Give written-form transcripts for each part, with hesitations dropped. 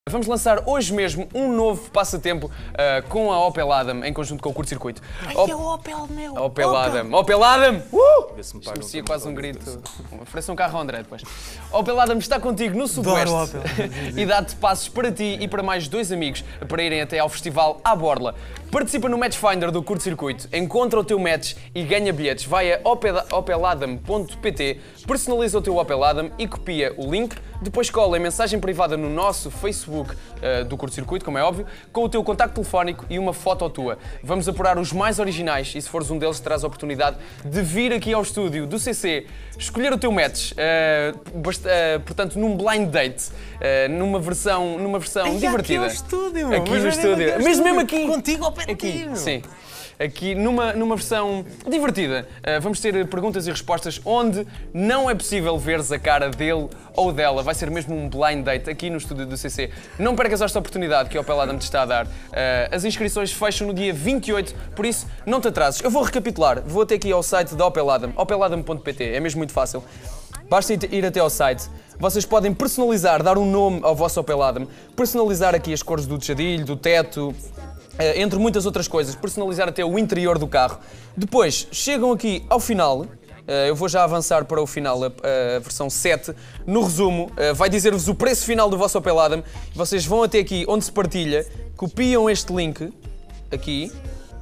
Vamos lançar hoje mesmo um novo passatempo com a Opel Adam, em conjunto com o Curto Circuito. Ai, que é o Opel, meu! Opel Adam! Opel Adam! Merecia quase um grito. Ofereça um carro ao André depois. Opel Adam está contigo no Sudoeste e dá-te passos para ti e para mais dois amigos para irem até ao festival à Borla. Participa no Match Finder do Curto Circuito, encontra o teu match e ganha bilhetes. Vai a opeladam.pt, personaliza o teu Opel Adam e copia o link. Depois cola em mensagem privada no nosso Facebook do Curto Circuito, como é óbvio, com o teu contacto telefónico e uma foto tua. Vamos apurar os mais originais e se fores um deles terás a oportunidade de vir aqui ao estúdio do CC, escolher o teu match, portanto num blind date, numa versão divertida. Aqui ao estúdio, meu. Aqui no estúdio. Mesmo aqui. Contigo ao pé de Aqui, ti, meu. sim. Aqui numa versão divertida. Vamos ter perguntas e respostas onde não é possível veres a cara dele ou dela. Vai ser mesmo um blind date aqui no estúdio do CC. Não percas esta oportunidade que a Opel Adam te está a dar. As inscrições fecham no dia 28, por isso não te atrases. Eu vou recapitular. Vou até aqui ao site da Opel Adam, opeladam.pt. É mesmo muito fácil. Basta ir até ao site. Vocês podem personalizar, dar um nome ao vosso Opel Adam, personalizar aqui as cores do tejadilho, do teto, entre muitas outras coisas, personalizar até o interior do carro. Depois, chegam aqui ao final, eu vou já avançar para o final, a versão 7. No resumo, vai dizer-vos o preço final do vosso Opel Adam. Vocês vão até aqui onde se partilha, copiam este link, aqui,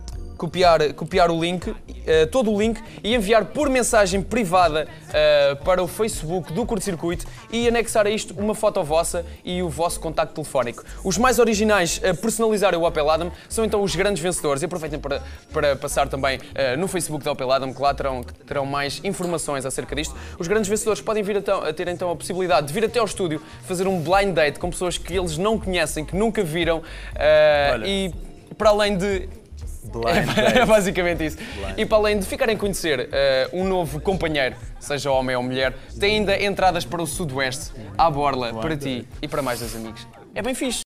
copiar o link, todo o link e enviar por mensagem privada para o Facebook do Curto Circuito e anexar a isto uma foto vossa e o vosso contacto telefónico. Os mais originais a personalizarem o Opel Adam são então os grandes vencedores. E aproveitem para passar também no Facebook da Opel Adam, que lá terão mais informações acerca disto. Os grandes vencedores podem vir a ter então a possibilidade de vir até ao estúdio, fazer um blind date com pessoas que eles não conhecem, que nunca viram e para além de... É basicamente isso. E para além de ficarem a conhecer um novo companheiro, seja homem ou mulher, tem ainda entradas para o Sudoeste, à Borla, para ti e para mais dois amigos. É bem fixe.